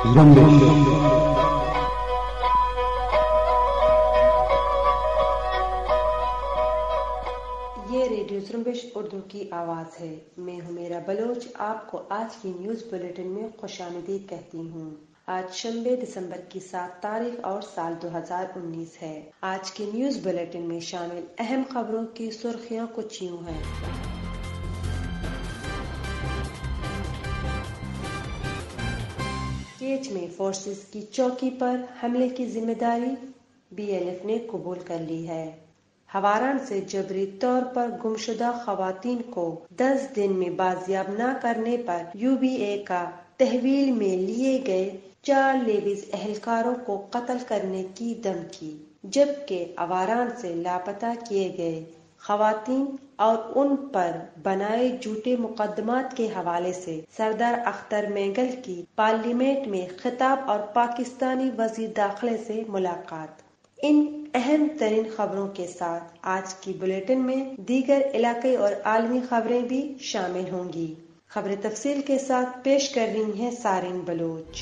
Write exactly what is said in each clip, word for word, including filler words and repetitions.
یہ ریڈیو زرمبش اردو کی آواز ہے۔ میں ہمیرا بلوچ آپ کو آج کی نیوز بلیٹن میں خوش آمدید کہتی ہوں۔ آج شنبے دسمبر کی سات تاریخ اور سال دو ہزار انیس ہے۔ آج کی نیوز بلیٹن میں شامل اہم خبروں کی سرخیاں کچھ یوں ہیں۔ کیچ میں فورسز کی چوکی پر حملے کی ذمہ داری بی ایل ایف نے قبول کر لی ہے۔ ہواران سے جبری طور پر گمشدہ خواتین کو دس دن میں بازیاب نہ کرنے پر یو بی اے کا تحویل میں لیے گئے چار لیویز اہلکاروں کو قتل کرنے کی دھمکی، جبکہ ہواران سے لاپتہ کیے گئے خواتین اور ان پر بنائے جھوٹے مقدمات کے حوالے سے سردار اختر مینگل کی پارلیمنٹ میں خطاب اور پاکستانی وزیر داخلہ سے ملاقات۔ ان اہم ترین خبروں کے ساتھ آج کی بلیٹن میں دیگر علاقائی اور عالمی خبریں بھی شامل ہوں گی۔ خبریں تفصیل کے ساتھ پیش کر رہی ہیں سارین بلوچ۔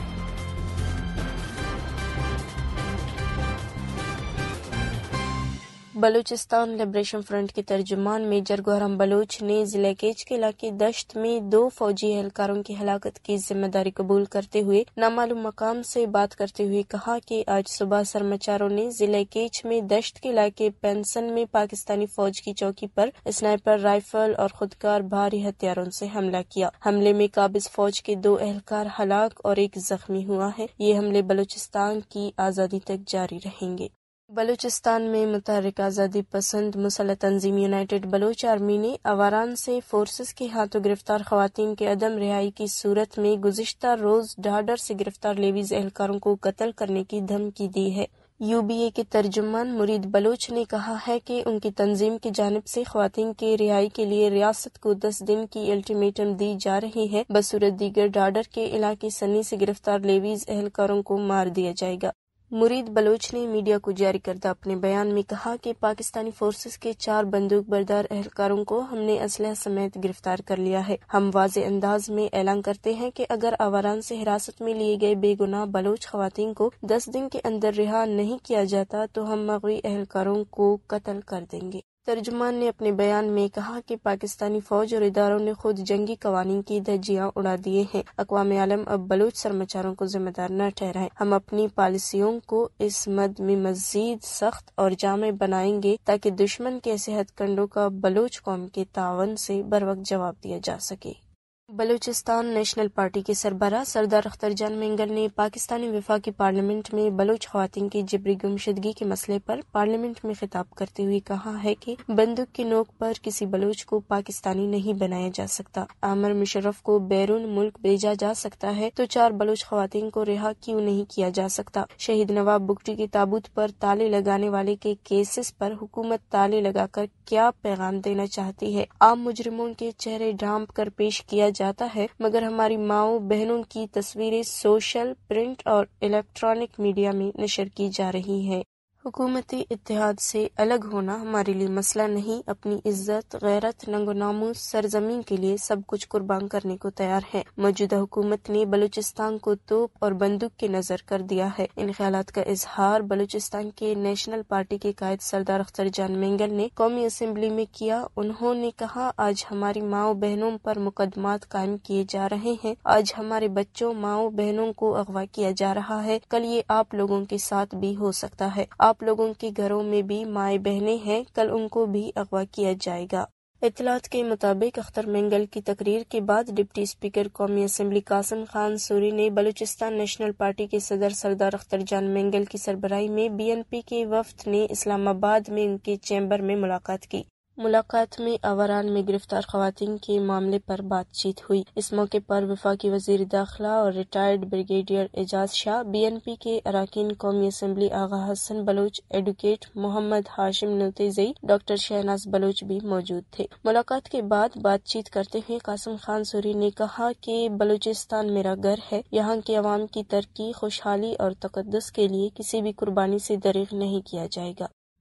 بلوچستان لبریشن فرنٹ کے ترجمان میجر گوہرام بلوچ نے ضلع کیچ کے علاقے دشت میں دو فوجی اہلکاروں کی ہلاکت کی ذمہ داری قبول کرتے ہوئے نامعلوم مقام سے بات کرتے ہوئے کہا کہ آج صبح سرمچاروں نے ضلع کیچ میں دشت کے علاقے پینسن میں پاکستانی فوج کی چوکی پر اسنائپر رائفل اور خودکار بھاری ہتھیاروں سے حملہ کیا۔ حملے میں قابض فوج کے دو اہلکار ہلاک اور ایک زخمی ہوا ہے۔ یہ حملے بلوچستان کی آزادی تک جاری رہیں گے۔ بلوچستان میں متحرک آزادی پسند مسلح تنظیم یونائیٹڈ بلوچ آرمی نے ہواران سے فورسز کے ہاتھوں گرفتار خواتین کے عدم رہائی کی صورت میں گزشتہ روز ڈھاڈر سے گرفتار لیویز اہلکاروں کو قتل کرنے کی دھمکی دی ہے۔ یو بی اے کے ترجمان مرید بلوچ نے کہا ہے کہ ان کی تنظیم کی جانب سے خواتین کے رہائی کے لیے ریاست کو دس دن کی الٹیمیٹم دی جا رہی ہے، بصورت دیگر ڈھاڈر کے علاقے سنی سے گرفتار لیویز اہلکاروں کو مار دیا جائے گا۔ مرید بلوچ نے میڈیا کو جاری کردہ اپنے بیان میں کہا کہ پاکستانی فورسز کے چار بندوق بردار اہلکاروں کو ہم نے اسلحہ سمیت گرفتار کر لیا ہے۔ ہم واضح انداز میں اعلان کرتے ہیں کہ اگر ہواران سے حراست میں لیے گئے بے گناہ بلوچ خواتین کو دس دن کے اندر رہا نہیں کیا جاتا تو ہم مغوی اہلکاروں کو قتل کر دیں گے۔ ترجمان نے اپنے بیان میں کہا کہ پاکستانی فوج اور اداروں نے خود جنگی قوانین کی دھجیاں اڑا دیے ہیں۔ اقوام عالم اب بلوچ سرمچاروں کو ذمہ دار نہ ٹھہرائے۔ ہم اپنی پالیسیوں کو اس مد میں مزید سخت اور جامع بنائیں گے تاکہ دشمن کے ایسے ہتھ کنڈوں کا بلوچ قوم کے تعاون سے بروقت جواب دیا جا سکے۔ بلوچستان نیشنل پارٹی کے سربراہ سردار اختر جان مینگل نے پاکستانی وفاقی پارلیمنٹ میں بلوچ خواتین کی جبری گمشدگی کے مسئلے پر پارلیمنٹ میں خطاب کرتے ہوئے کہا ہے کہ بندوق کی نوک پر کسی بلوچ کو پاکستانی نہیں بنایا جا سکتا۔ عامر مشرف کو بیرون ملک بھیجا جا سکتا ہے تو چار بلوچ خواتین کو رہا کیوں نہیں کیا جا سکتا؟ شہید نواب بگٹی کے تابوت پر تالے لگانے والے کے کیسز پر حکومت تالے لگا کر کیا پیغام دینا چاہتی ہے؟ عام مجرموں کے چہرے ڈھانپ کر پیش کیا جاتا ہے، مگر ہماری ماؤں بہنوں کی تصویریں سوشل، پرنٹ اور الیکٹرانک میڈیا میں نشر کی جا رہی ہیں۔ حکومتی اتحاد سے الگ ہونا ہمارے لیے مسئلہ نہیں، اپنی عزت، غیرت، ننگ و ناموس، سرزمین کے لیے سب کچھ قربان کرنے کو تیار ہے۔ موجودہ حکومت نے بلوچستان کو توپ اور بندوق کی نظر کر دیا ہے۔ ان خیالات کا اظہار بلوچستان کے نیشنل پارٹی کے قائد سردار اختر جان مینگل نے قومی اسمبلی میں کیا۔ انہوں نے کہا، آج ہماری ماؤں بہنوں پر مقدمات قائم کیے جا رہے ہیں، آج ہمارے بچوں ماؤں بہنوں کو اغوا کیا جا رہا ہے، کل یہ آپ لوگوں کے ساتھ بھی ہو سکتا ہے۔ آپ آپ لوگوں کے گھروں میں بھی مائیں بہنیں ہیں، کل ان کو بھی اغوا کیا جائے گا۔ اطلاعات کے مطابق اختر مینگل کی تقریر کے بعد ڈپٹی اسپیکر قومی اسمبلی قاسم خان سوری نے بلوچستان نیشنل پارٹی کے صدر سردار اختر جان مینگل کی سربراہی میں بی این پی کے وفد نے اسلام آباد میں ان کے چیمبر میں ملاقات کی۔ ملاقات میں ہواران میں گرفتار خواتین کے معاملے پر بات چیت ہوئی۔ اس موقع پر وفاقی وزیر داخلہ اور retired brigadier Ejaz Shah, B N P کے اراکین قومی assembly Agha Hasan Baloch, advocate Muhammad Hashim Notezai, doctor Shahnaz Baloch بھی موجود تھے۔ ملاقات کے بعد بات چیت کرتے ہوئے قاسم خان سوری نے کہا کہ بلوچستان میرا گھر ہے، یہاں کے عوام کی ترقی، خوشحالی اور تقدس کے لیے کسی بھی قربانی سے دریغ نہیں کیا جائے گا۔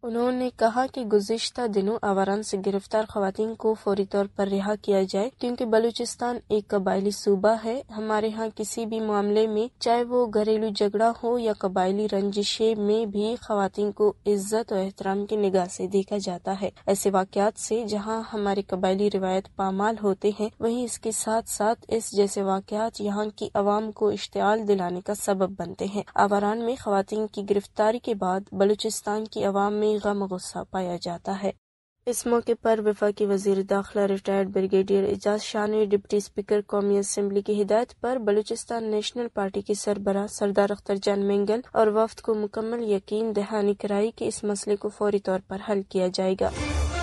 انہوں نے کہا کہ گزشتہ دنوں آواران سے گرفتار خواتین کو فوری طور پر رہا کیا جائے کیونکہ بلوچستان ایک قبائلی صوبہ ہے۔ ہمارے ہاں کسی بھی معاملے میں چاہے وہ گھریلو جھگڑا ہو یا قبائلی رنجشیں میں بھی خواتین کو عزت و احترام کی نگاہ سے دیکھا جاتا ہے۔ ایسے واقعات سے جہاں ہماری قبائلی روایت پامال ہوتے ہیں وہیں اس کے ساتھ ساتھ اس جیسے واقعات یہاں کی عوام کو اشتعال دلانے کا سبب بنتے ہیں۔ آواران میں خواتین کی گرفتاری کے بعد بلوچستان کی عوام میں غم و غصہ پایا جاتا ہے۔ اس موقع پر وفاقی وزیر داخلہ ریٹائرڈ بریگیڈیئر اعجاز شاہ نے ڈپٹی اسپیکر قومی اسمبلی کی ہدایت پر بلوچستان نیشنل پارٹی کے سربراہ سردار اختر جان مینگل اور وفد کو مکمل یقین دہانی کرائی کہ اس مسئلے کو فوری طور پر حل کیا جائے گا۔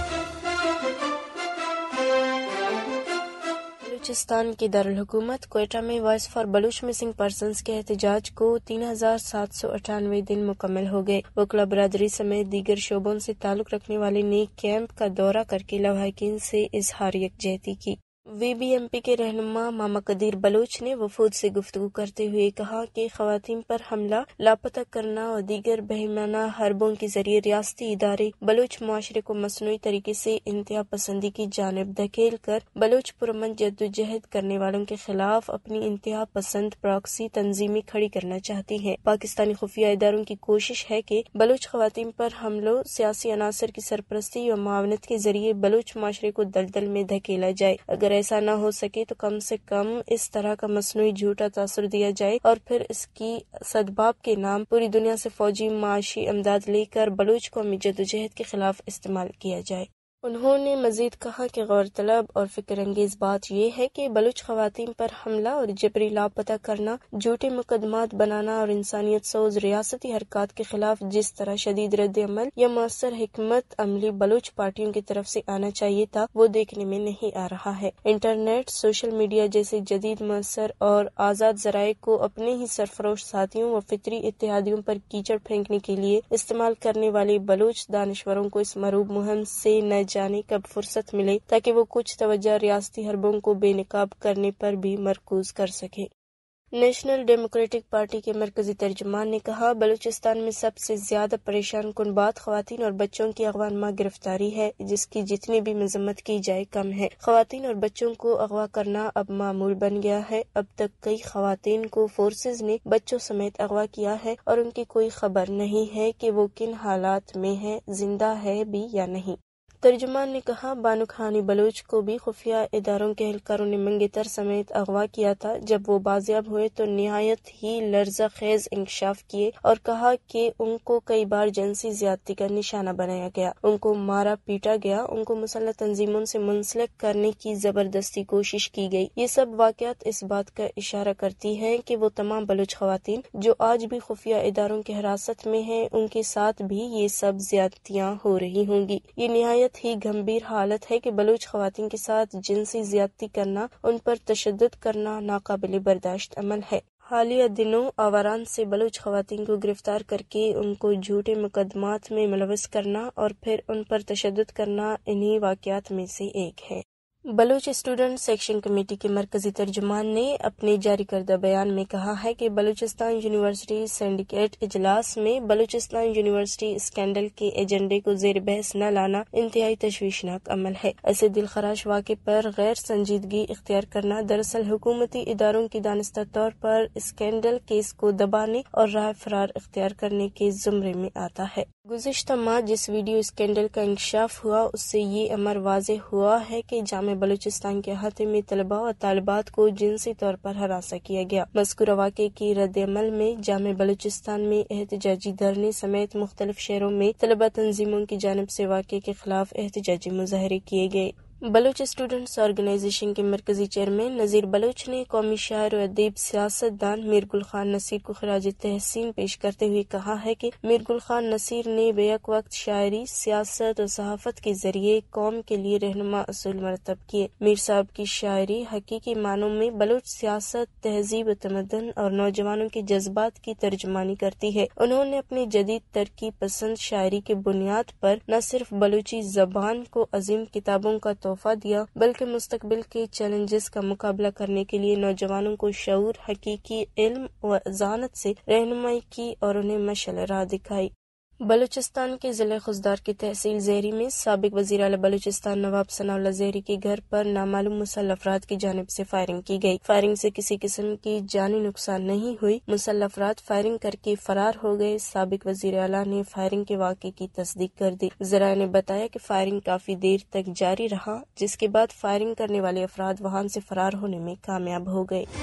بلوچستان کے دارالحکومت کوئٹہ میں voice for Baloch missing persons کے احتجاج کو تین ہزار سات سو اٹھانوے دن مکمل ہو گئے۔ وکلا برادری سمیت دیگر شعبوں سے تعلق رکھنے والے نے کیمپ کا دورہ کر کے لواحقین سے اظہار یکجہتی کی۔ وی بی ایم پی کے رہنما ماما قدیر بلوچ نے وفود سے گفتگو کرتے ہوئے کہا کہ خواتین پر حملہ، لاپتہ کرنا اور دیگر بہیمانہ حربوں کے ذریعے ریاستی ادارے بلوچ معاشرے کو مصنوعی طریقے سے انتہا پسندی کی جانب دھکیل کر بلوچ پرامن جدوجہد کرنے والوں کے خلاف اپنی انتہا پسند پراکسی تنظیمیں کھڑی کرنا چاہتی ہیں۔ پاکستانی خفیہ اداروں کی کوشش ہے کہ بلوچ خواتین پر حملوں، سیاسی عناصر کی سرپرستی اور معاونت کے ذریعے بلوچ معاشرے کو دلدل میں دھکیلا جائے۔ اگر ایسا نہ ہو سکے تو کم سے کم اس طرح کا مصنوعی جھوٹا تاثر دیا جائے اور پھر اس کی سدباب کے نام پوری دنیا سے فوجی معاشی امداد لے کر بلوچ قومی جدوجہد کے خلاف استعمال کیا جائے۔ انہوں نے مزید کہا کہ غور طلب اور فکر انگیز بات یہ ہے کہ بلوچ خواتین پر حملہ اور جبری لاپتہ کرنا، جھوٹے مقدمات بنانا اور انسانیت سوز ریاستی حرکات کے خلاف جس طرح شدید رد عمل یا مؤثر حکمت عملی بلوچ پارٹیوں کی طرف سے آنا چاہیے تھا وہ دیکھنے میں نہیں آ رہا ہے۔ انٹرنیٹ، سوشل میڈیا جیسے جدید مؤثر اور آزاد ذرائع کو اپنے ہی سرفروش ساتھیوں و فطری اتحادیوں پر کیچڑ پھینکنے کے لیے استعمال کرنے والے بلوچ دانشوروں کو اس مرعوب مہم سے نہ جانے کب فرصت ملے تاکہ وہ کچھ توجہ ریاستی حربوں کو بے نقاب کرنے پر بھی مرکوز کر سکیں۔ نیشنل ڈیموکریٹک پارٹی کے مرکزی ترجمان نے کہا، بلوچستان میں سب سے زیادہ پریشان کن بات خواتین اور بچوں کی اغوا نما گرفتاری ہے، جس کی جتنی بھی مذمت کی جائے کم ہے۔ خواتین اور بچوں کو اغوا کرنا اب معمول بن گیا ہے۔ اب تک کئی خواتین کو فورسز نے بچوں سمیت اغوا کیا ہے اور ان کی کوئی خبر نہیں ہے کہ وہ کن حالات میں ہے، زندہ ہے بھی یا نہیں۔ ترجمان نے کہا، بانو خانی بلوچ کو بھی خفیہ اداروں کے اہلکاروں نے منگیتر سمیت اغوا کیا تھا۔ جب وہ بازیاب ہوئے تو نہایت ہی لرزہ خیز انکشاف کیے اور کہا کہ ان کو کئی بار جنسی زیادتی کا نشانہ بنایا گیا، ان کو مارا پیٹا گیا، ان کو مسلح تنظیموں سے منسلک کرنے کی زبردستی کوشش کی گئی۔ یہ سب واقعات اس بات کا اشارہ کرتی ہیں کہ وہ تمام بلوچ خواتین جو آج بھی خفیہ اداروں کی حراست میں ہیں، ان کے ساتھ بھی یہ سب زیادتیاں ہو رہی ہوں گی۔ یہ نہایت ہی گمبھیر حالت ہے کہ بلوچ خواتین کے ساتھ جنسی زیادتی کرنا، ان پر تشدد کرنا ناقابل برداشت عمل ہے۔ حالیہ دنوں آواران سے بلوچ خواتین کو گرفتار کر کے ان کو جھوٹے مقدمات میں ملوث کرنا اور پھر ان پر تشدد کرنا انہی واقعات میں سے ایک ہے۔ بلوچ اسٹوڈنٹ سیکشن کمیٹی کے مرکزی ترجمان نے اپنے جاری کردہ بیان میں کہا ہے کہ بلوچستان یونیورسٹی سینڈیکیٹ اجلاس میں بلوچستان یونیورسٹی اسکینڈل کے ایجنڈے کو زیر بحث نہ لانا انتہائی تشویشناک عمل ہے۔ ایسے دلخراش واقعے پر غیر سنجیدگی اختیار کرنا دراصل حکومتی اداروں کی دانستہ طور پر اسکینڈل کیس کو دبانے اور راہ فرار اختیار کرنے کے زمرے میں آتا ہے۔ گزشتہ ماہ جس ویڈیو اسکینڈل کا انکشاف ہوا اس سے یہ امر واضح ہوا ہے کہ جامعہ بلوچستان کے احاطے میں طلباء اور طالبات کو جنسی طور پر ہراساں کیا گیا۔ مذکورہ واقعے کی رد عمل میں جامعہ بلوچستان میں احتجاجی دھرنے سمیت مختلف شہروں میں طلباء تنظیموں کی جانب سے واقعے کے خلاف احتجاجی مظاہرے کیے گئے۔ بلوچ اسٹوڈنٹس آرگنائزیشن کے مرکزی چیئرمین نذیر بلوچ نے قومی شاعر و ادیب سیاست دان میر گل خان نصیر کو خراج تحسین پیش کرتے ہوئے کہا ہے کہ میر گل خان نصیر نے بیک وقت شاعری، سیاست اور صحافت کے ذریعے قوم کے لیے رہنما اصول مرتب کیے۔ میر صاحب کی شاعری حقیقی معنوں میں بلوچ سیاست، تہذیب و تمدن اور نوجوانوں کے جذبات کی ترجمانی کرتی ہے۔ انہوں نے اپنی جدید ترقی پسند شاعری کی بنیاد پر نہ صرف بلوچی زبان کو عظیم کتابوں کا تحفہ دیا بلکہ مستقبل کے چیلنجز کا مقابلہ کرنے کے لیے نوجوانوں کو شعور، حقیقی علم و ذہانت سے رہنمائی کی اور انہیں مشعل راہ دکھائی۔ بلوچستان کے ضلع خضدار کی تحصیل زہری میں سابق وزیر اعلی بلوچستان نواب ثناء اللہ زہری کے گھر پر نامعلوم مسلح افراد کی جانب سے فائرنگ کی گئی۔ فائرنگ سے کسی قسم کی جانی نقصان نہیں ہوئی۔ مسلح افراد فائرنگ کر کے فرار ہو گئے۔ سابق وزیر اعلی نے فائرنگ کے واقعے کی تصدیق کر دی۔ ذرائع نے بتایا کہ فائرنگ کافی دیر تک جاری رہا، جس کے بعد فائرنگ کرنے والے افراد وہاں سے فرار ہونے میں کامیاب ہو گئے۔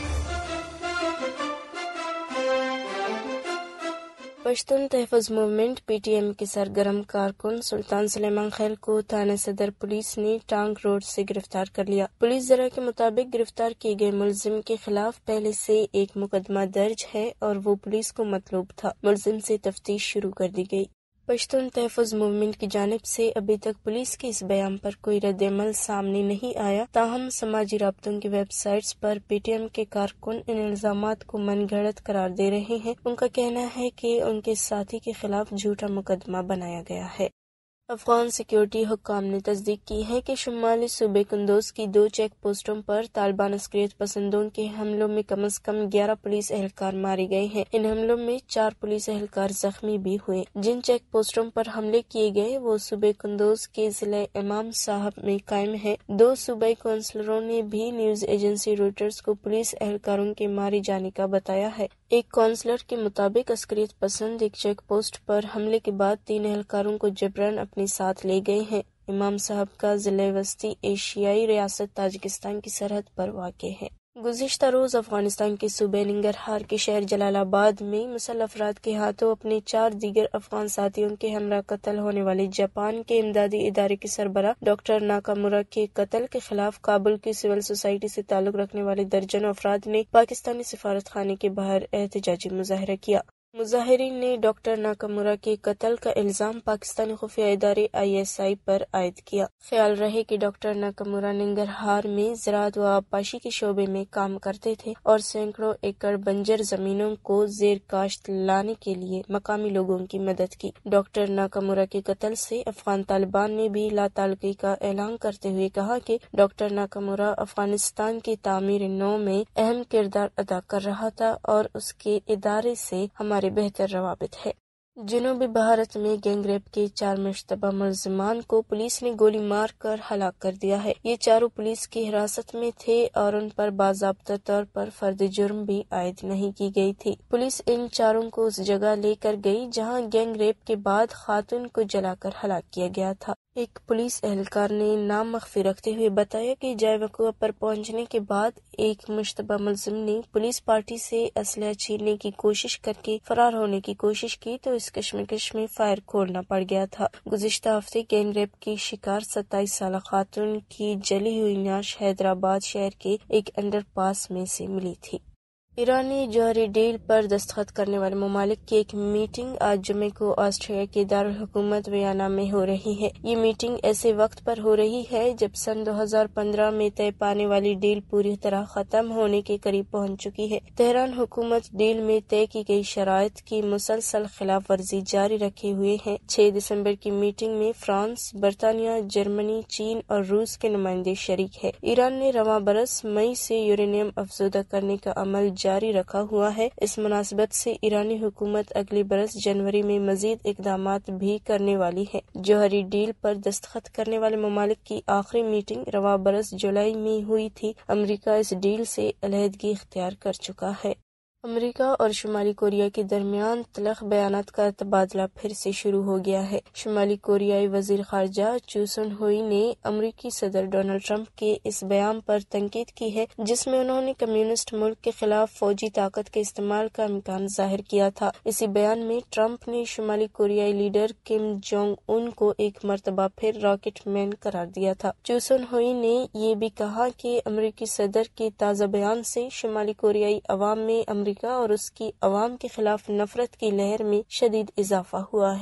پشتون تحفظ موومنٹ پی ٹی ایم کے سرگرم کارکن سلطان سلیمان خیل کو تھانہ صدر پولیس نے ٹانگ روڈ سے گرفتار کر لیا۔ پولیس ذرائع کے مطابق گرفتار کیے گئے ملزم کے خلاف پہلے سے ایک مقدمہ درج ہے اور وہ پولیس کو مطلوب تھا۔ ملزم سے تفتیش شروع کر دی گئی۔ پشتون تحفظ موومنٹ کی جانب سے ابھی تک پولیس کے اس بیان پر کوئی رد عمل سامنے نہیں آیا، تاہم سماجی رابطوں کی ویب سائٹس پر پی ٹی ایم کے کارکن ان الزامات کو من گھڑت قرار دے رہے ہیں۔ ان کا کہنا ہے کہ ان کے ساتھی کے خلاف جھوٹا مقدمہ بنایا گیا ہے۔ افغان سیکیورٹی حکام نے تصدیق کی ہے کہ شمالی صوبے قندوز کی دو چیک پوسٹوں پر طالبان عسکریت پسندوں کے حملوں میں کم از کم گیارہ پولیس اہلکار مارے گئے ہیں۔ ان حملوں میں چار پولیس اہلکار زخمی بھی ہوئے۔ جن چیک پوسٹوں پر حملے کیے گئے وہ صوبے قندوز کے ضلع امام صاحب میں قائم ہے۔ دو صوبائی کونسلروں نے بھی نیوز ایجنسی رویٹرز کو پولیس اہلکاروں کے مارے جانے کا بتایا ہے۔ ایک کونسلر کے مطابق عسکریت پسند ایک چیک پوسٹ پر حملے کے بعد تین اہلکاروں کو جبراً اپنے ساتھ لے گئے ہیں۔ امام صاحب کا ضلع وسطی ایشیائی ریاست تاجکستان کی سرحد پر واقع ہے۔ گزشتہ روز افغانستان کے صوبے ننگرہار کے شہر جلال آباد میں مسلح افراد کے ہاتھوں اپنے چار دیگر افغان ساتھیوں کے ہمراہ قتل ہونے والے جاپان کے امدادی ادارے کے سربراہ ڈاکٹر ناکامورا کے قتل کے خلاف کابل کی سول سوسائٹی سے تعلق رکھنے والے درجنوں افراد نے پاکستانی سفارت خانے کے باہر احتجاجی مظاہرہ کیا۔ مظاہرین نے ڈاکٹر ناکامورا کے قتل کا الزام پاکستانی خفیہ ادارے آئی ایس آئی پر عائد کیا۔ خیال رہے کہ ڈاکٹر ناکامورا ننگرہار میں زراعت و آبپاشی کے شعبے میں کام کرتے تھے اور سینکڑوں ایکڑ بنجر زمینوں کو زیر کاشت لانے کے لیے مقامی لوگوں کی مدد کی۔ ڈاکٹر ناکامورا کے قتل سے افغان طالبان نے بھی لا تعلقی کا اعلان کرتے ہوئے کہا کہ ڈاکٹر ناکامورا افغانستان کی تعمیر نو میں اہم کردار ادا کر رہا تھا اور اس کے ادارے سے ہمارے بہتر روابط ہے۔ جنوبی بھارت میں گینگ ریپ کے چار مشتبہ ملزمان کو پولیس نے گولی مار کر ہلاک کر دیا ہے۔ یہ چاروں پولیس کی حراست میں تھے اور ان پر باضابطہ طور پر فرد جرم بھی عائد نہیں کی گئی تھی۔ پولیس ان چاروں کو اس جگہ لے کر گئی جہاں گینگ ریپ کے بعد خاتون کو جلا کر ہلاک کیا گیا تھا۔ ایک پولیس اہلکار نے نام مخفی رکھتے ہوئے بتایا کہ جائے وقوع پر پہنچنے کے بعد ایک مشتبہ ملزم نے پولیس پارٹی سے اسلحہ چھیننے کی کوشش کر کے فرار ہونے کی کوشش کی تو اس کشمکش میں فائر کھولنا پڑ گیا تھا۔ گزشتہ ہفتے گینگ ریپ کی شکار ستائیس سالہ خاتون کی جلی ہوئی نعش حیدرآباد شہر کے ایک انڈر پاس میں سے ملی تھی۔ ایرانی جوہری ڈیل پر دستخط کرنے والے ممالک کی ایک میٹنگ آج جمعے کو آسٹریا کے دارالحکومت ویانا میں ہو رہی ہے۔ یہ میٹنگ ایسے وقت پر ہو رہی ہے جب سن دو ہزار پندرہ میں طے پانے والی ڈیل پوری طرح ختم ہونے کے قریب پہنچ چکی ہے۔ تہران حکومت ڈیل میں طے کی گئی شرائط کی مسلسل خلاف ورزی جاری رکھے ہوئے ہے۔ چھ دسمبر کی میٹنگ میں فرانس، برطانیہ، جرمنی، چین اور روس کے نمائندے شریک ہے۔ ایران نے رواں برس مئی سے یورینیم افزودہ کرنے کا عمل جاری رکھا ہوا ہے۔ اس مناسبت سے ایرانی حکومت اگلے برس جنوری میں مزید اقدامات بھی کرنے والی ہے۔ جوہری ڈیل پر دستخط کرنے والے ممالک کی آخری میٹنگ رواں برس جولائی میں ہوئی تھی۔ امریکہ اس ڈیل سے علیحدگی اختیار کر چکا ہے۔ امریکہ اور شمالی کوریا کے درمیان تلخ بیانات کا تبادلہ پھر سے شروع ہو گیا ہے۔ شمالی کوریائی وزیر خارجہ چو سون ہوئی نے امریکی صدر ڈونلڈ ٹرمپ کے اس بیان پر تنقید کی ہے جس میں انہوں نے کمیونسٹ ملک کے خلاف فوجی طاقت کے استعمال کا امکان ظاہر کیا تھا۔ اسی بیان میں ٹرمپ نے شمالی کوریائی لیڈر کم جونگ ان کو ایک مرتبہ پھر راکٹ مین قرار دیا تھا۔ چو سون ہوئی نے یہ بھی کہا کہ امریکی صدر کے تازہ بیان سے شمالی کوریائی عوام میں امریکہ اور اس کی عوام کے خلاف نفرت کی لہر میں شدید اضافہ ہوا ہے۔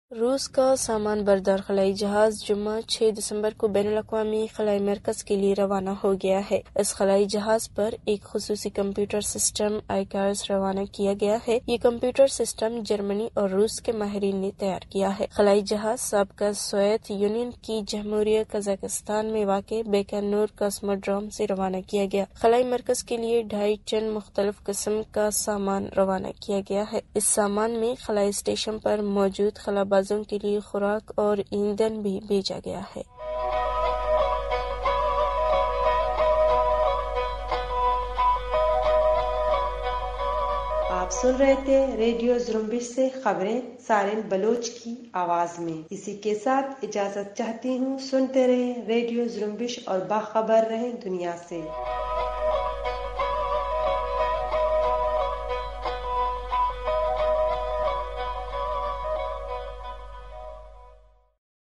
روس کا سامان بردار خلائی جہاز جمعہ چھ دسمبر کو بین الاقوامی خلائی مرکز کے لیے روانہ ہو گیا ہے۔ اس خلائی جہاز پر ایک خصوصی کمپیوٹر سسٹم آئیکارس روانہ کیا گیا ہے۔ یہ کمپیوٹر سسٹم جرمنی اور روس کے ماہرین نے تیار کیا ہے۔ خلائی جہاز سابقہ سوویت یونین کی جمہوریہ قزاقستان میں واقع بیکانور کاسموڈروم سے روانہ کیا گیا۔ خلائی مرکز کے لیے ڈھائی ٹن مختلف قسم کا سامان روانہ کیا گیا ہے۔ اس سامان میں خلائی اسٹیشن پر موجود خلا بازوں کے لیے خوراک اور ایندھن بھی بھیجا گیا ہے۔ آپ سن رہے تھے ریڈیو زرمبش سے خبریں سارن بلوچ کی آواز میں۔ اسی کے ساتھ اجازت چاہتی ہوں، سنتے رہیں ریڈیو زرمبش اور باخبر رہیں دنیا سے۔